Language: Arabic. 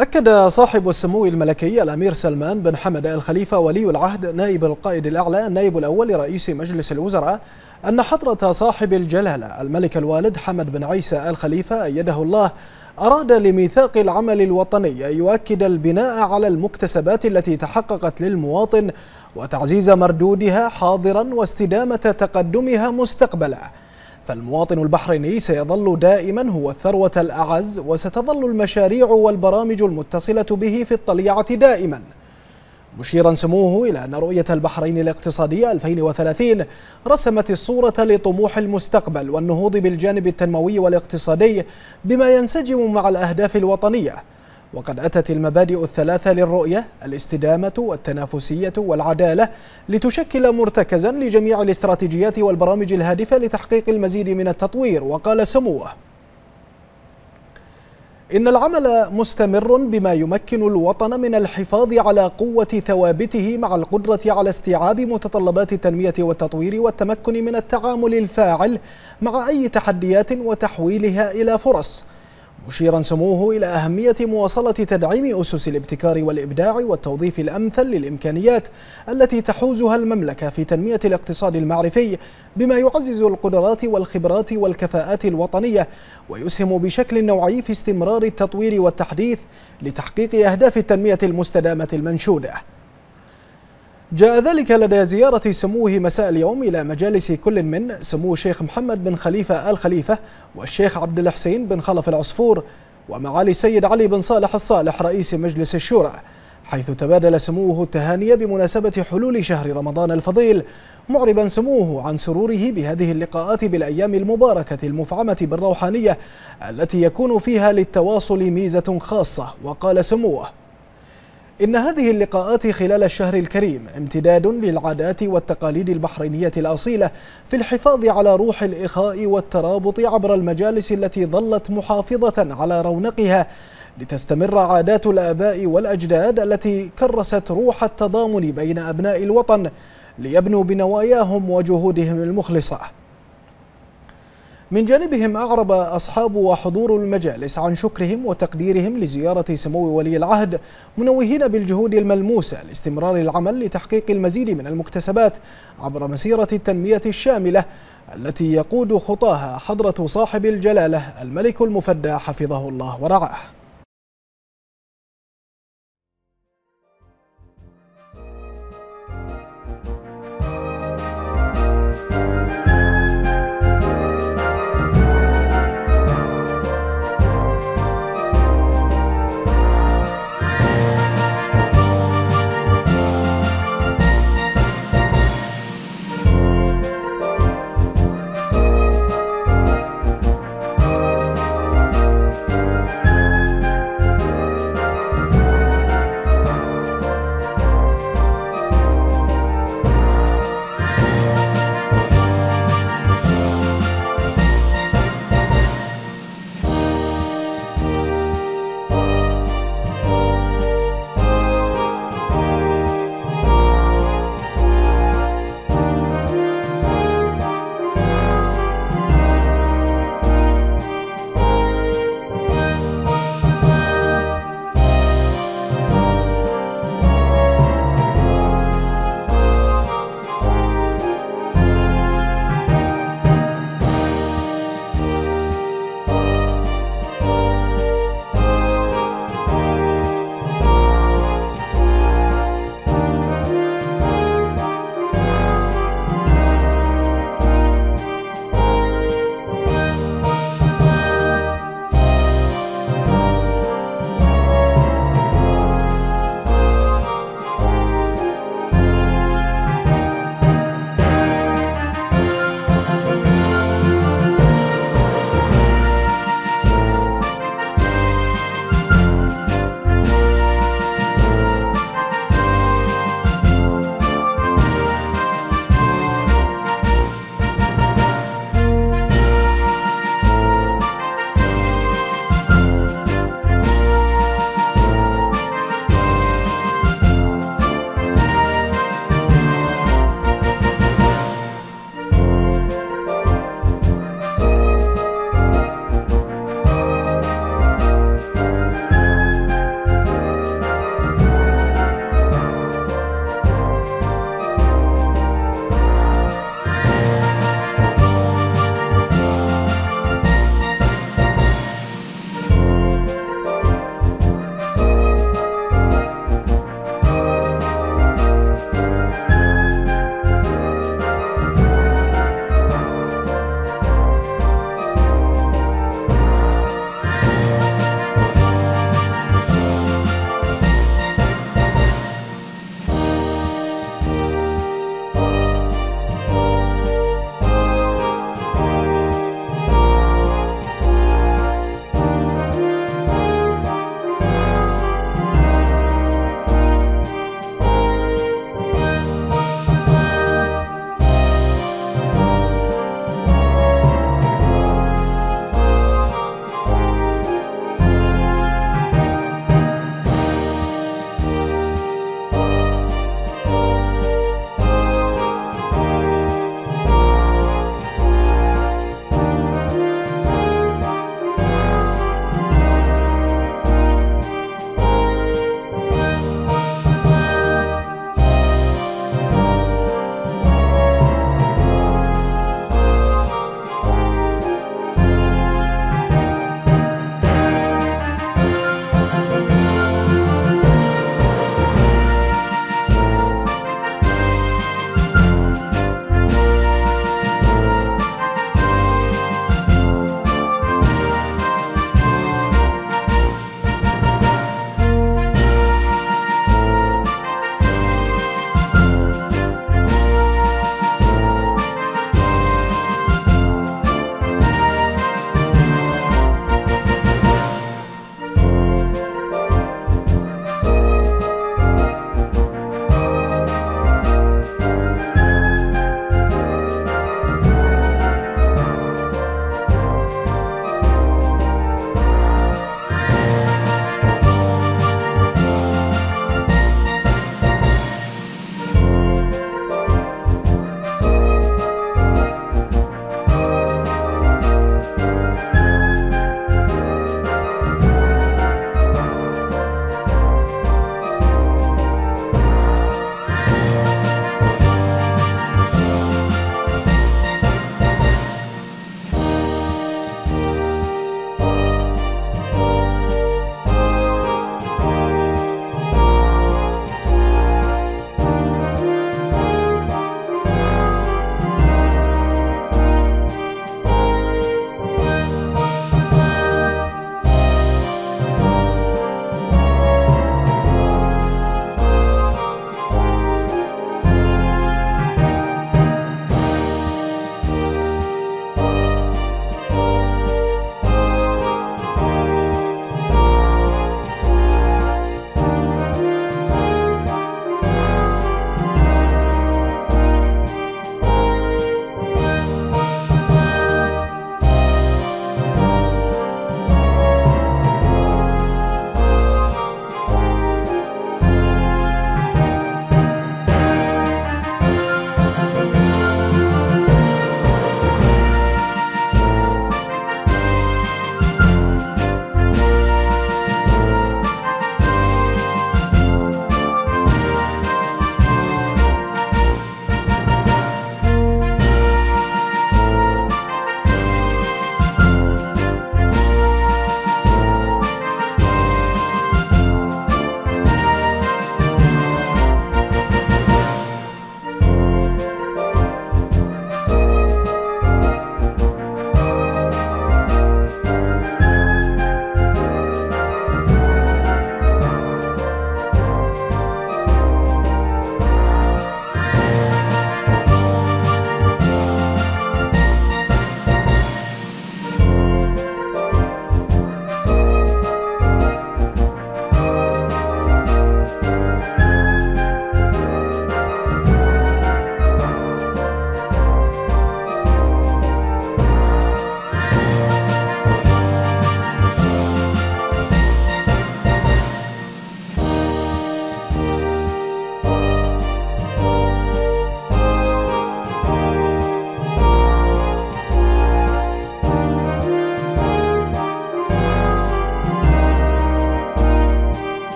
أكد صاحب السمو الملكي الأمير سلمان بن حمد آل خليفة ولي العهد نائب القائد الأعلى النائب الأول لرئيس مجلس الوزراء أن حضرة صاحب الجلالة الملك الوالد حمد بن عيسى آل خليفة أيده الله أراد لميثاق العمل الوطني أن يؤكد البناء على المكتسبات التي تحققت للمواطن وتعزيز مردودها حاضرا واستدامة تقدمها مستقبلا. فالمواطن البحريني سيظل دائما هو الثروة الأعز، وستظل المشاريع والبرامج المتصلة به في الطليعة دائما، مشيرا سموه إلى أن رؤية البحرين الاقتصادية 2030 رسمت الصورة لطموح المستقبل والنهوض بالجانب التنموي والاقتصادي بما ينسجم مع الأهداف الوطنية. وقد أتت المبادئ الثلاثة للرؤية الاستدامة والتنافسية والعدالة لتشكل مرتكزا لجميع الاستراتيجيات والبرامج الهادفة لتحقيق المزيد من التطوير. وقال سموه: إن العمل مستمر بما يمكن الوطن من الحفاظ على قوة ثوابته مع القدرة على استيعاب متطلبات التنمية والتطوير والتمكن من التعامل الفاعل مع أي تحديات وتحويلها إلى فرص، مشيرا سموه إلى أهمية مواصلة تدعيم أسس الابتكار والإبداع والتوظيف الأمثل للإمكانيات التي تحوزها المملكة في تنمية الاقتصاد المعرفي بما يعزز القدرات والخبرات والكفاءات الوطنية ويسهم بشكل نوعي في استمرار التطوير والتحديث لتحقيق أهداف التنمية المستدامة المنشودة. جاء ذلك لدى زيارة سموه مساء اليوم إلى مجالس كل من سمو الشيخ محمد بن خليفة آل خليفة والشيخ عبد الحسين بن خلف العصفور ومعالي السيد علي بن صالح الصالح رئيس مجلس الشورى، حيث تبادل سموه التهاني بمناسبة حلول شهر رمضان الفضيل، معربا سموه عن سروره بهذه اللقاءات بالأيام المباركة المفعمة بالروحانية التي يكون فيها للتواصل ميزة خاصة. وقال سموه: إن هذه اللقاءات خلال الشهر الكريم امتداد للعادات والتقاليد البحرينية الأصيلة في الحفاظ على روح الإخاء والترابط عبر المجالس التي ظلت محافظة على رونقها لتستمر عادات الآباء والأجداد التي كرست روح التضامن بين أبناء الوطن ليبنوا بنواياهم وجهودهم المخلصة. من جانبهم أعرب أصحاب وحضور المجالس عن شكرهم وتقديرهم لزيارة سمو ولي العهد، منوهين بالجهود الملموسة لاستمرار العمل لتحقيق المزيد من المكتسبات عبر مسيرة التنمية الشاملة التي يقود خطاها حضرة صاحب الجلالة الملك المفدى حفظه الله ورعاه.